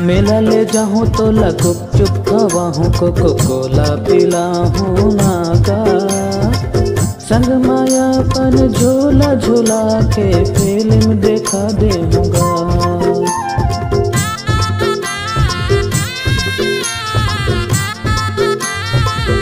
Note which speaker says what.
Speaker 1: मेला ले जाऊं तो गुपचुप खवाऊं, कोको कोला पिलाऊं नागा। संग मायापन झूला झूला के फिल्म देखा दूंगा।